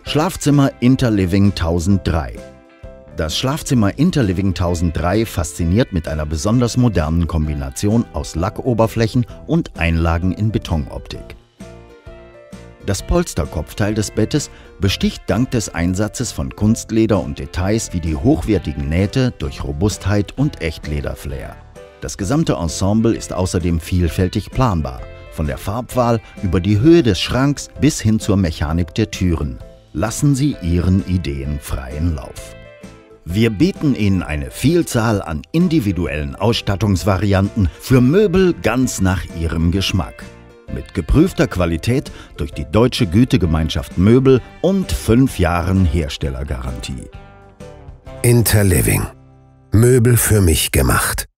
Schlafzimmer Interliving 1003. Das Schlafzimmer Interliving 1003 fasziniert mit einer besonders modernen Kombination aus Lackoberflächen und Einlagen in Betonoptik. Das Polsterkopfteil des Bettes besticht dank des Einsatzes von Kunstleder und Details wie die hochwertigen Nähte durch Robustheit und Echtlederflair. Das gesamte Ensemble ist außerdem vielfältig planbar, von der Farbwahl über die Höhe des Schranks bis hin zur Mechanik der Türen. Lassen Sie Ihren Ideen freien Lauf. Wir bieten Ihnen eine Vielzahl an individuellen Ausstattungsvarianten für Möbel ganz nach Ihrem Geschmack. Mit geprüfter Qualität durch die Deutsche Gütegemeinschaft Möbel und 5 Jahren Herstellergarantie. Interliving. Möbel für mich gemacht.